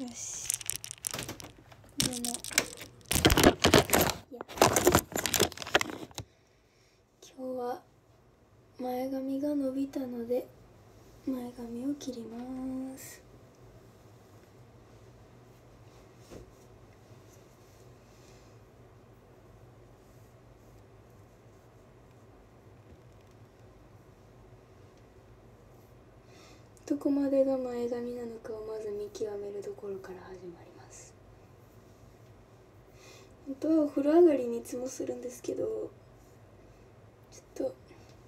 よし、でも今日は前髪が伸びたので前髪を切ります。どこまでが前髪なのかをまず見極めるところから始まります。本当はお風呂上がりにいつもするんですけど、ちょっと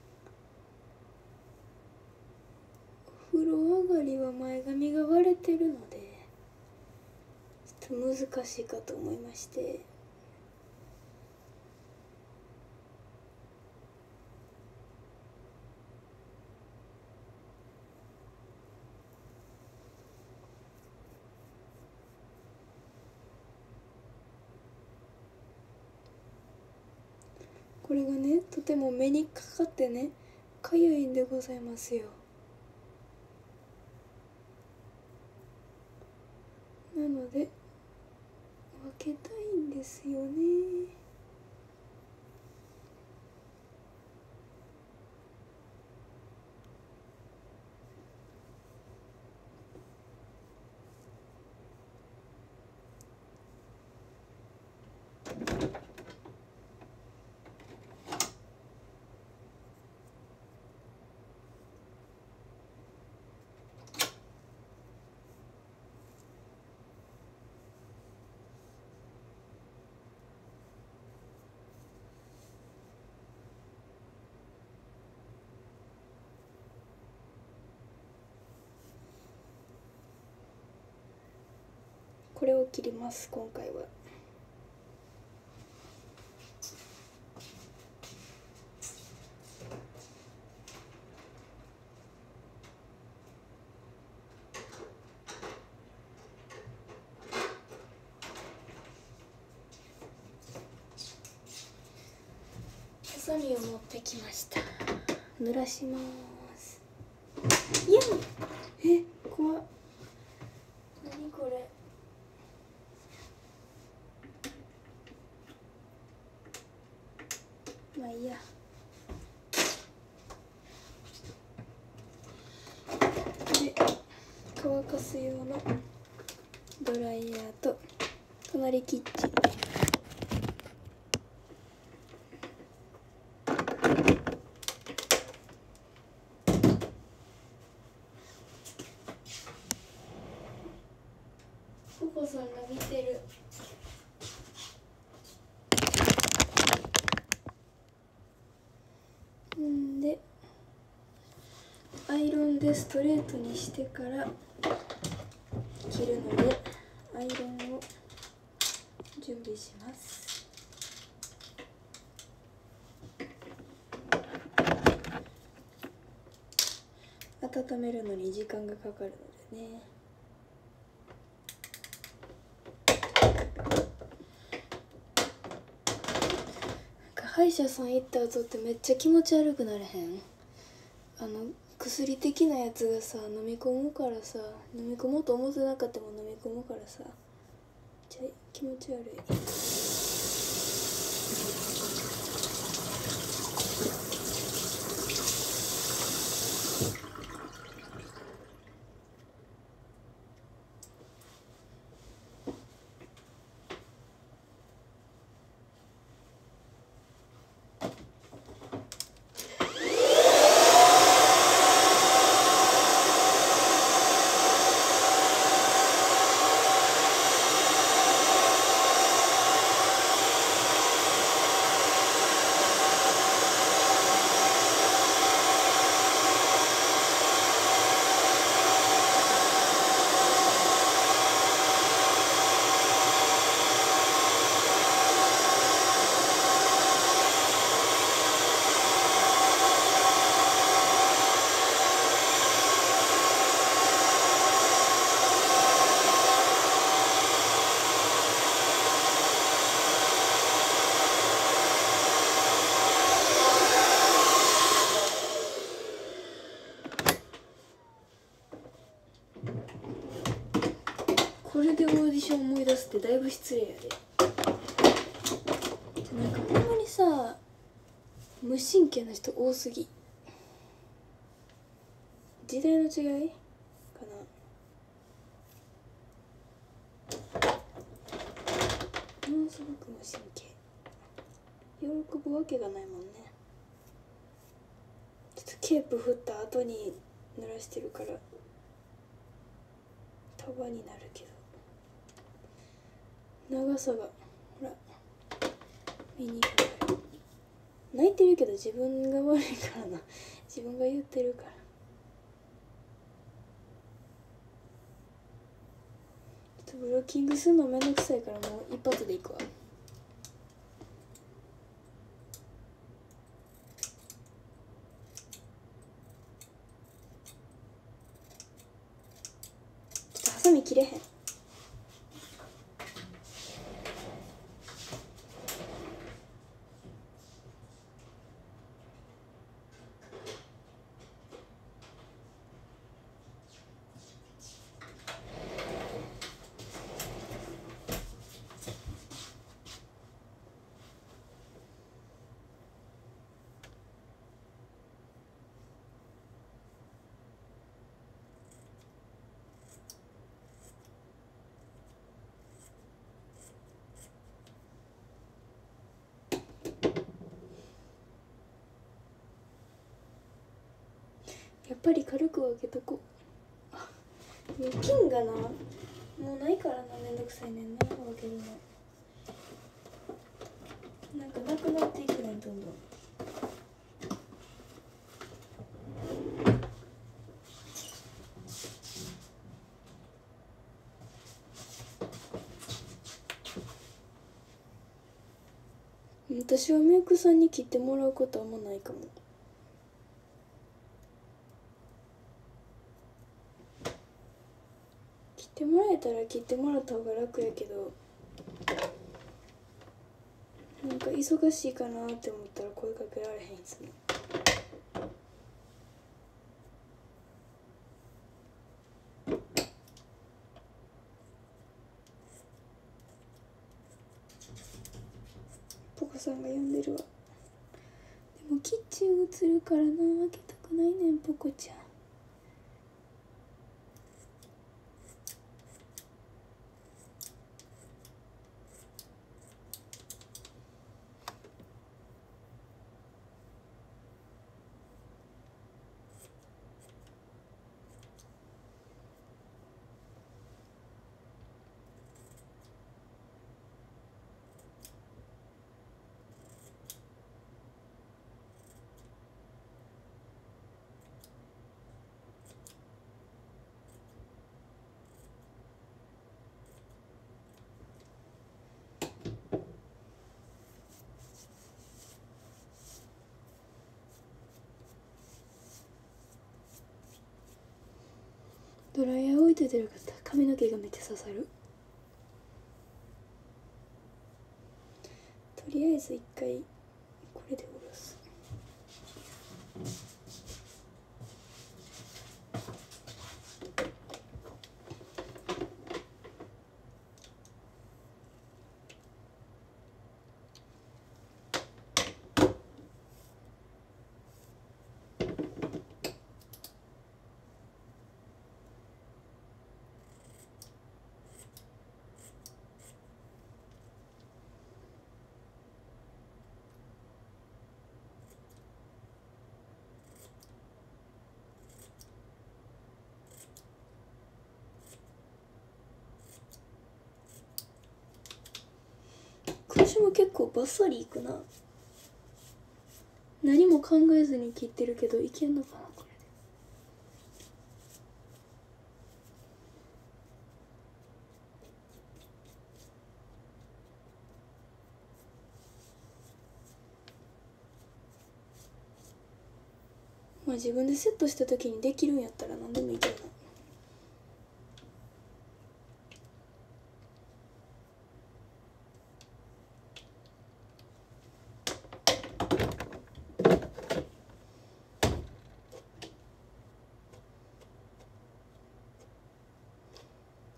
お風呂上がりは前髪が割れてるのでちょっと難しいかと思いまして、これがね、とても目にかかってね、かゆいんでございますよ。なので分けたいんですよね。これを切ります、今回は。ハサミを持ってきました。濡らします。いや、怖っ。何これ。まあいいや。で、乾かす用のドライヤーと隣キッチン。ココさんが見てる。でアイロンでストレートにしてから切るのでアイロンを準備します。温めるのに時間がかかるのでね。歯医者さん行った後ってめっちゃ気持ち悪くなれへん？薬的なやつがさ、飲み込むからさ、飲み込もうと思ってなかったも飲み込むからさ、めっちゃ気持ち悪い。 これでオーディション思い出すってだいぶ失礼やで。なんかほんまにさ、無神経な人多すぎ。時代の違いかな。ものすごく無神経。喜ぶわけがないもんね。ちょっとケープ振った後に濡らしてるから束になるけど、長さがほら見にくい。泣いてるけど自分が悪いからな。自分が言ってるから。ちょっとブロッキングするのめんどくさいからもう一発でいくわ。ハサミ切れへん。やっぱり軽く分けとこう。あ、金がなもうないからな。めんどくさいねんな分けるの。なんかなくなっていくねんどんどん。私はメイクさんに切ってもらうことあんまないかも。切ってもらえたら切ってもらった方が楽やけど、なんか忙しいかなって思ったら声かけられへんいつも。ポコさんが呼んでるわ。でもキッチン映るからな、開けたくないねんポコちゃん。ドライヤー置いといてよかった。髪の毛がめっちゃ刺さる。とりあえず一回これで下ろす。私も結構バッサリいくな。何も考えずに切ってるけどいけんのかなこれで。まあ自分でセットした時にできるんやったら何でもいいけどな。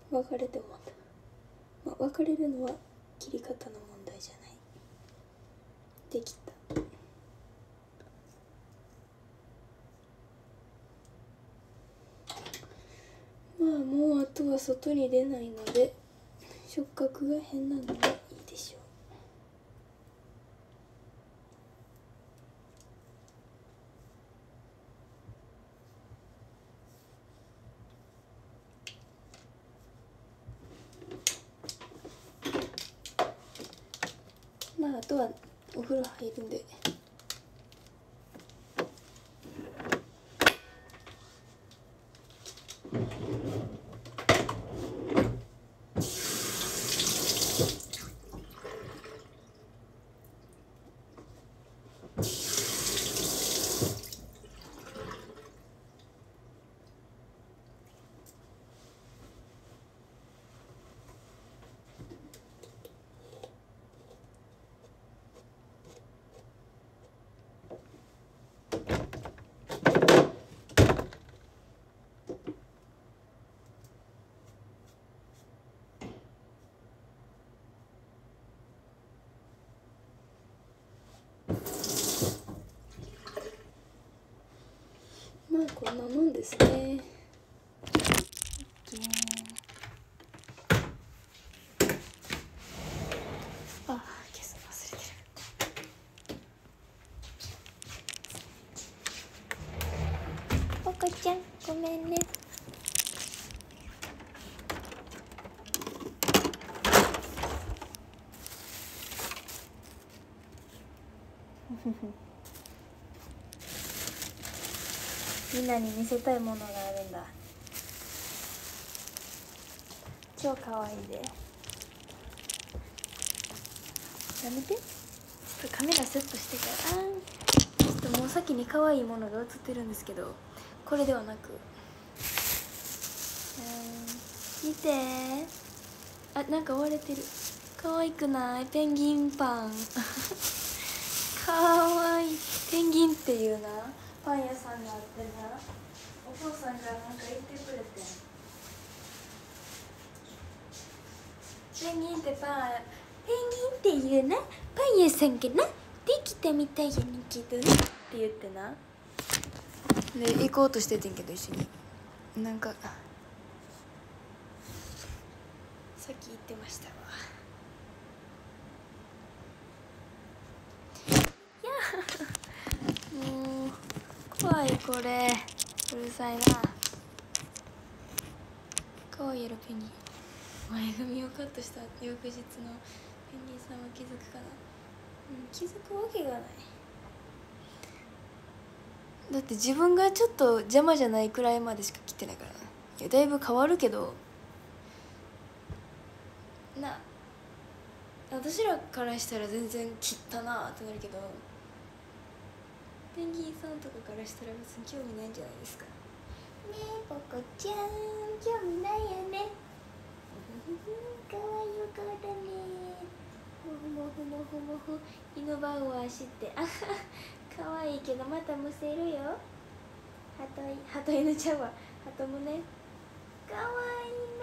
別れてもまあ別れるのは切り方の問題じゃない。できた。まあもうあとは外に出ないので触覚が変なのでいいでしょう。まああとはお風呂入るんで。まあこんなもんですね。あ、消すの忘れてる。ポコちゃんごめんね。みんなに見せたいものがあるんだ。超可愛いで。やめて。ちょっとカメラセットしてから。ちょっともう先に可愛いものが映ってるんですけど、これではなく。見て。あ、なんか割れてる。可愛くない？ペンギンパン。可愛い。ペンギンっていうなパン屋さんがあってな。お父さんがなんか言ってくれて。ペンギンってペンギンっていうなパン屋さんがなできたみたいやねんけどなって言ってな。で行こうとしててんけど一緒になんかさっき言ってましたわ。いやもう怖いこれうるさいな。可愛いやろペンギン。前髪をカットした翌日のペンギンさんは気づくかな。気づくわけがない。だって自分がちょっと邪魔じゃないくらいまでしか切ってないからな。いやだいぶ変わるけどな、私らからしたら全然切ったなってなるけどペンギンさんとかからしたら別に興味ないんじゃないですかね。えポコちゃん興味ないよね。かわいいお顔だね。もふもふもふもふ犬バウアーしてあはかわいいけどまたむせるよ。ハト犬ちゃうわ。ハトもねかわいいな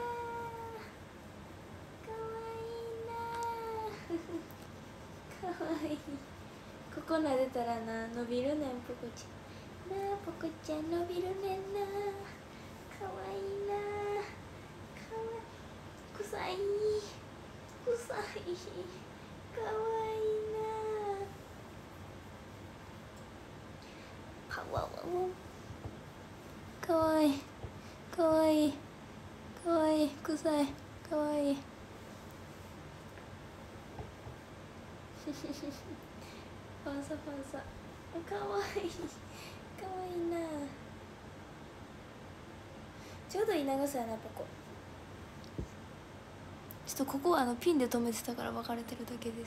かわいいなかわいい。ここ撫でたらな伸びるねんポコちゃんなあ。ポコちゃん伸びるねんな。かわいいなかわいい。臭い臭いかわいいな。パワワワかわいいかわいいかわいい。臭いかわいい。ファンサファンサかわいいかわいいな。ちょうどいい長さやなポコ。ちょっとここはピンで留めてたから分かれてるだけです。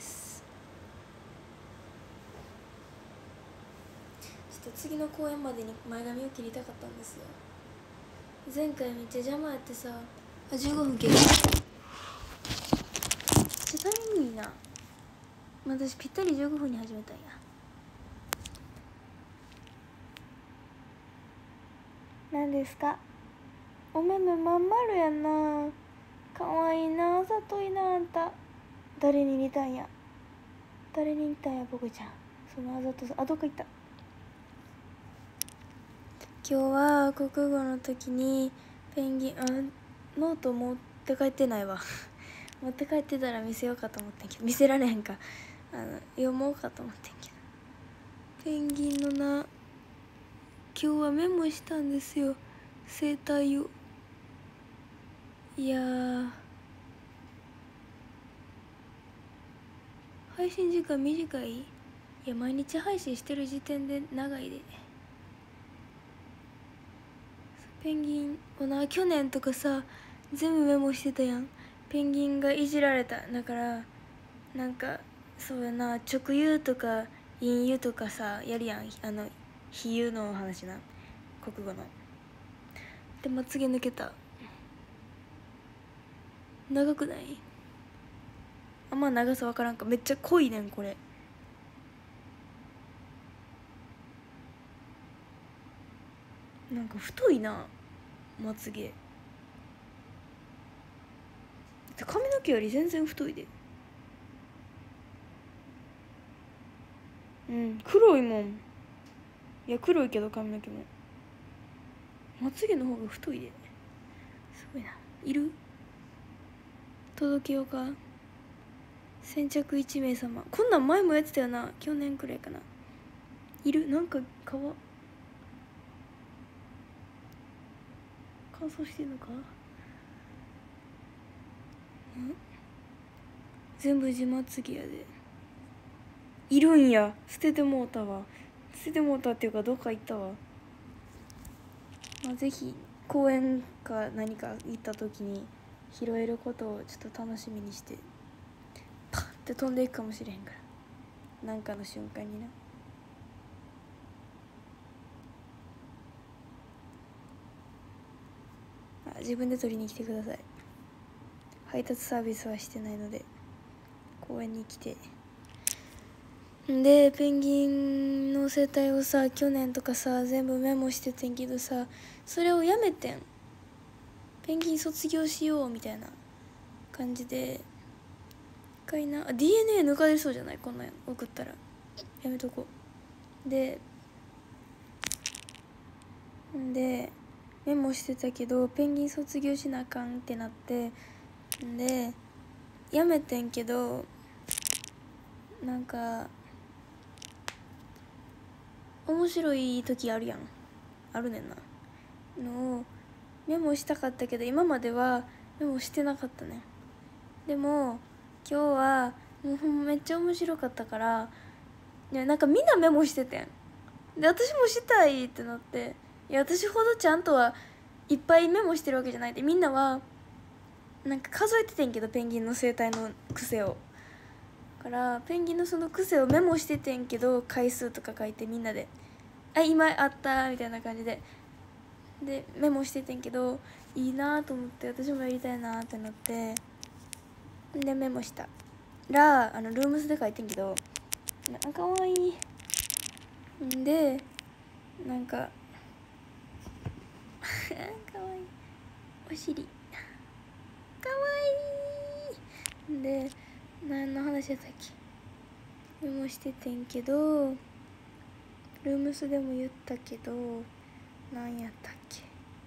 ちょっと次の公演までに前髪を切りたかったんですよ。前回めっちゃ邪魔やってさ。あ、15分切る。めっちゃタイミングいいな。私ぴったり15分に始めたんや。何ですか？お目目まん丸やな。 かわいいな、あざといな。あんた誰に似たんや、誰に似たんや、ボクちゃん。そのあざとさ。あ、どっか行った。今日は国語の時にペンギン、ノート持って帰ってないわ持って帰ってたら見せようかと思ってんけど、見せられへんか。読もうかと思ってんけど、ペンギンのな、今日はメモしたんですよ、生態を。いやー、配信時間短い。いや、毎日配信してる時点で長いで。ペンギンをな、去年とかさ全部メモしてたやん。ペンギンがいじられた。だからなんかそうやな、直輸とか隠輸とかさやるやん、比喩の話な、国語の。でまつげ抜けた。長くない？あんま長さ分からんか。めっちゃ濃いねんこれ。なんか太いな、まつげ。髪の毛より全然太いで。うん、黒いもん。いや黒いけど髪の毛も、まつげの方が太いで。すごいな。いる？届けようか。先着1名様。こんなん前もやってたよな、去年くらいかな。いる？なんか乾燥してんのか。全部自まつげやで。いるんや。捨ててもうたわ。捨ててもうたっていうかどっか行ったわ。ぜひ公園か何か行った時に拾えることをちょっと楽しみにして、パッて飛んでいくかもしれへんから、なんかの瞬間にな。自分で取りに来てください。配達サービスはしてないので、公園に来て。でペンギンの生態をさ去年とかさ全部メモしててんけどさ、それをやめてん。ペンギン卒業しようみたいな感じで。一回な、DNA 抜かれそうじゃない、こんなん送ったら。やめとこう。でメモしてたけどペンギン卒業しなあかんってなって、でやめてんけど、なんか面白い時あるやん、あるねんなのをメモしたかったけど、今まではメモしてなかったね。でも今日はもうめっちゃ面白かったから、いやなんかみんなメモしててん。で私もしたいってなって、いや私ほどちゃんとはいっぱいメモしてるわけじゃないで、みんなはなんか数えててんけどペンギンの生態の癖を。だからペンギンのその癖をメモしててんけど、回数とか書いてみんなで「あ今あった」みたいな感じでメモしててんけど、いいなと思って私もやりたいなってなって、でメモしたらルームスで書いてんけど、かわいいんで、なんかかわいいお尻かわいいんで、何の話やったっけ。メモしててんけど、ルームスでも言ったけど何やったっけ。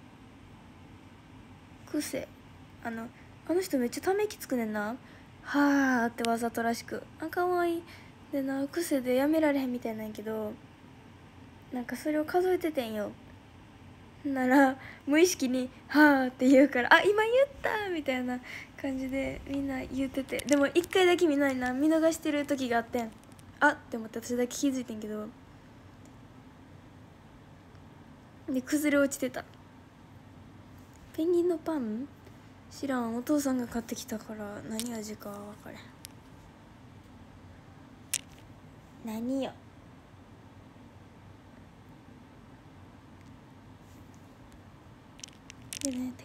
癖、あの人めっちゃため息つくねんな、はーってわざとらしく。かわいいでな、癖でやめられへんみたいなんやけど、なんかそれを数えててんよ。なら無意識に「はーって言うから「あ今言った!」みたいな感じでみんな言ってて、でも一回だけみんなに見逃してる時があってん。あって思って私だけ気づいてんけど、で崩れ落ちてた。ペンギンのパン知らん、お父さんが買ってきたから何味かは分かれへん。何よで何やったっ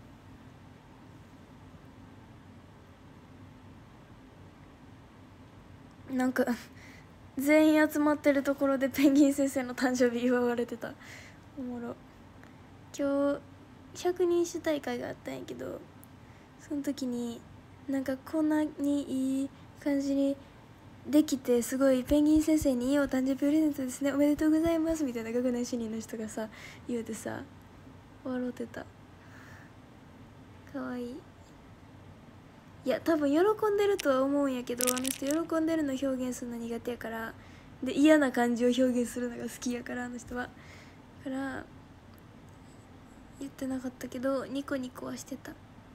け。なんか全員集まってるところでペンギン先生の誕生日祝われてた。おもろ。今日100人種大会があったんやけど、 その時になんかこんなにいい感じにできて、すごいペンギン先生にいいお誕生日プレゼントですね、おめでとうございますみたいな学年主任の人がさ言うてさ笑ってた。かわいい。いや多分喜んでるとは思うんやけど、あの人喜んでるの表現するの苦手やから、で嫌な感じを表現するのが好きやから、あの人は。だから言ってなかったけどニコニコはしてた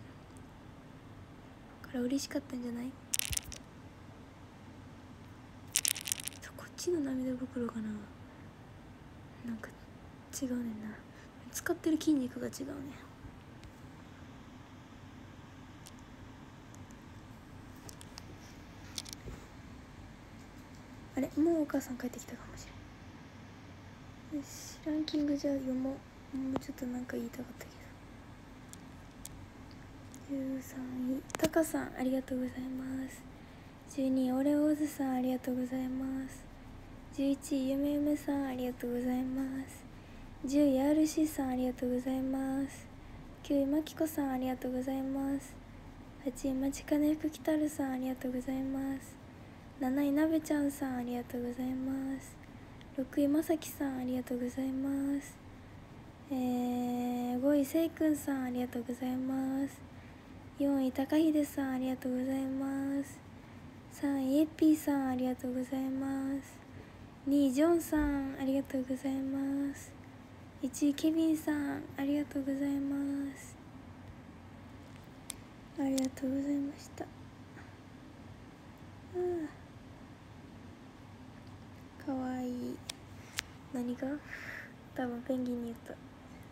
から嬉しかったんじゃない。こっちの涙袋かな、なんか違うねんな、使ってる筋肉が違うね。あれ、もうお母さん帰ってきたかもしれない。よし、ランキングじゃあ読もう。もうちょっとなんか言いたかったけど。13位タカさんありがとうございます。12位オレオーズさんありがとうございます。11位ゆめゆめさんありがとうございます。10位 RC さんありがとうございます。9位まきこさんありがとうございます。8位まちかねふくきたるさんありがとうございます。7位なべちゃんさんありがとうございます。6位まさきさんありがとうございます。5位せいくんさんありがとうございます。4位たかひでさんありがとうございます。3位えっぴーさんありがとうございます。2位ジョンさんありがとうございます。1位ケビンさんありがとうございます。ありがとうございました。かわいい。何が多分ペンギンに言った。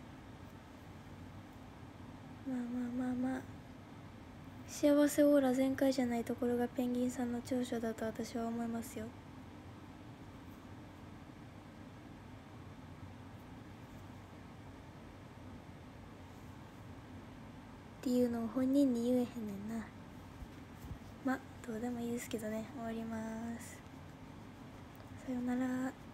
まあ幸せオーラ全開じゃないところがペンギンさんの長所だと私は思いますよ。っていうのを本人に言えへんねんな。まあどうでもいいですけどね。終わります。さよなら。